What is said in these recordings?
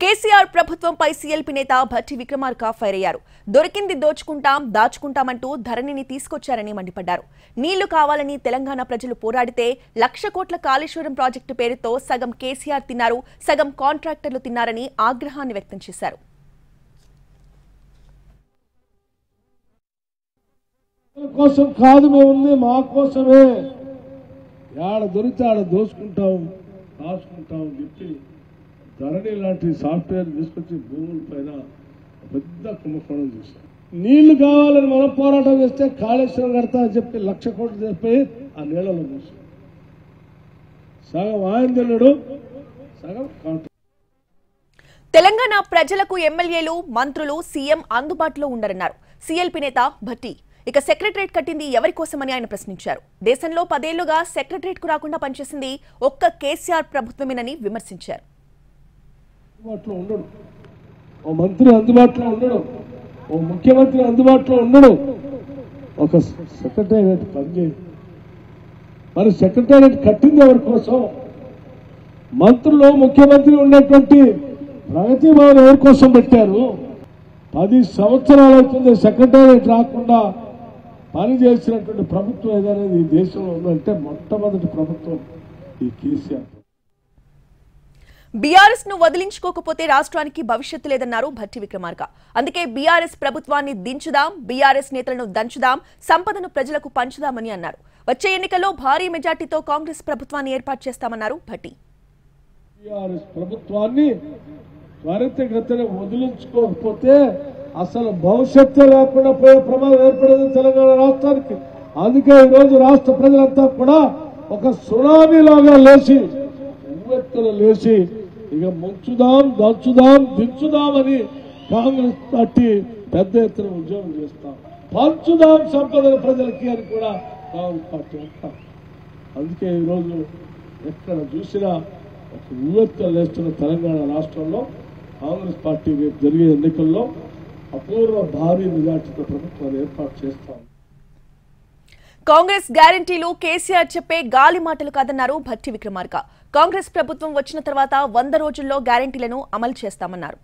కేసీఆర్ ప్రభుత్వంపై సీఎల్పీ నేత భట్టి విక్రమార్క ఫైర్ అయ్యారు. దొరికింది దోచుకుంటాం దాచుకుంటామంటూ ధరణిని తీసుకొచ్చారని మండిపడ్డారు. నీళ్లు కావాలని తెలంగాణ ప్రజలు పోరాడితే 1,00,000 కోట్ల కాళేశ్వరం ప్రాజెక్టు పేరుతో సగం కేసీఆర్ తిన్నారు, సగం కాంట్రాక్టర్లు తిన్నారని ఆగ్రహాన్ని వ్యక్తం చేశారు. కోసం కాదు మేము మా కోసమే యాడ దొరికితే ఆడ దోచుకుంటాం దాచుకుంటాం చెప్పి ధరణి లాంటి సాఫ్ట్వేర్ తీసుకొచ్చి భూముల పైన పెద్ద కుంభకోణం చేశాం. నీళ్లు కావాలని మనం పోరాటం చేస్తే కాళేశ్వరం కడతా అని చెప్పి 1,00,000 కోట్లు చెప్పి ఆ నీళ్లలో చూసాం. సగం ఆయన తిన్నాడు, సగం కాంట్రాక్ట్. తెలంగాణ ప్రజలకు ఎమ్మెల్యేలు మంత్రులు సీఎం అందుబాటులో ఉండరన్నారు సీఎల్పీ నేత భట్టి. ఇక సెక్రటరేట్ కట్టింది ఎవరి కోసమని ఆయన ప్రశ్నించారు. దేశంలో 10 ఏళ్లుగా సెక్రటరేట్ కు రాకుండా పనిచేసింది ఒక్క కేసీఆర్ ప్రభుత్వమేనని విమర్శించారు. అందుబాటులో ఉండడు, ఓ మంత్రి అందుబాటులో ఉండడు, ఓ ముఖ్యమంత్రి అందుబాటులో ఉండడు, ఒక సెక్రటేరియట్ పనిచేయదు. మరి సెక్రటేరియట్ కట్టింది ఎవరి కోసం? మంత్రులు ముఖ్యమంత్రి ఉన్నటువంటి ప్రగతి భవన్ ఎవరి కోసం పెట్టారు? 10 సంవత్సరాలు అవుతుంది సెక్రటేరియట్ రాకుండా పని చేసినటువంటి ప్రభుత్వం ఏదైనా ఈ దేశంలో ఉందంటే మొట్టమొదటి ప్రభుత్వం ఈ కేసీఆర్. బీఆర్ఎస్ ను వదిలించుకోకపోతే రాష్ట్రానికి భవిష్యత్తు లేదన్నారు భట్టి విక్రమార్క. అందుకే బీఆర్ఎస్ ప్రభుత్వాన్ని దించుదాం, బీఆర్ఎస్ నేతలను దంచుదాం, సంపదను ప్రజలకు పంచుదామని అన్నారు. వచ్చే ఎన్నికల్లో భారీ మెజార్టీతో కాంగ్రెస్ ప్రభుత్వాన్ని ఏర్పాటు చేస్తామన్నారు భట్టి. బీఆర్ఎస్ ప్రభుత్వాన్ని త్వరితగతిన వదిలించుకోకపోతే అసలు భవిష్యత్తు లేకుండా పోయే ప్రమాదం ఏర్పడేది తెలంగాణ రాష్ట్రానికి. అందుకే ఈరోజు రాష్ట్ర ప్రజలంతా కూడా ఒక సునామీలాగా లేచి ఉవ్వెత్తులు లేచి ఇక ముంచుదాం దంచుదాం దించుదామని కాంగ్రెస్ పార్టీ పెద్ద ఎత్తున ఉద్యోగం చేస్తాం, పంచుదాం సంపదల ప్రజలకి అని కూడా కాంగ్రెస్ పార్టీ అంటాం. అందుకే ఈరోజు ఎక్కడ చూసినా ఒక ఉవ్వెత్తులు లేస్తున్న తెలంగాణ రాష్ట్రంలో కాంగ్రెస్ పార్టీ రేపు జరిగే ఎన్నికల్లో అపూర్వ భారీ మెజార్టీతో ప్రభుత్వాన్ని ఏర్పాటు చేస్తాం. కాంగ్రెస్ గ్యారంటీలు కేసీఆర్ చెప్పే గాలి మాటలు కాదన్నారు భట్టి విక్రమార్క. కాంగ్రెస్ ప్రభుత్వం వచ్చిన తర్వాత 100 రోజుల్లో గ్యారంటీలను అమలు చేస్తామన్నారు.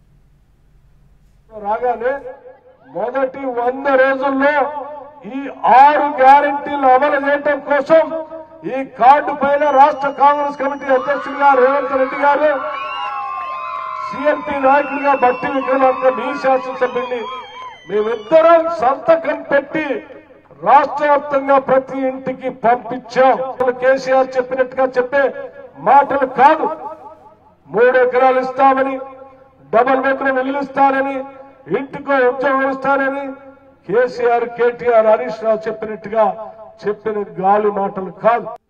రాగానే మొదటి 100 రోజుల్లో ఈ 6 గ్యారంటీలు అమలు చేయడం కోసం ఈ కార్డు పైన రాష్ట్ర కాంగ్రెస్ కమిటీ అధ్యక్షుడిగా రేవంత్ రెడ్డి గారు, సీఎల్పీ నాయకుడిగా భట్టి విక్రమార్క, మీ శాసనసభ్యుడిని మేమిద్దరం సంతకం పెట్టి రాష్ట్ర వ్యాప్తంగా ప్రతి ఇంటికి పంపించాం. కేసీఆర్ చెప్పినట్టుగా చెప్పే మాటలు కాదు. 3 ఎకరాలు ఇస్తామని, డబుల్ బెడ్రూమ్ ఇల్లు ఇస్తానని, ఇంటికో ఉద్యోగం ఇస్తానని కేసీఆర్, కేటీఆర్, హరీష్ రావు చెప్పినట్టుగా చెప్పిన గాలి మాటలు కాదు.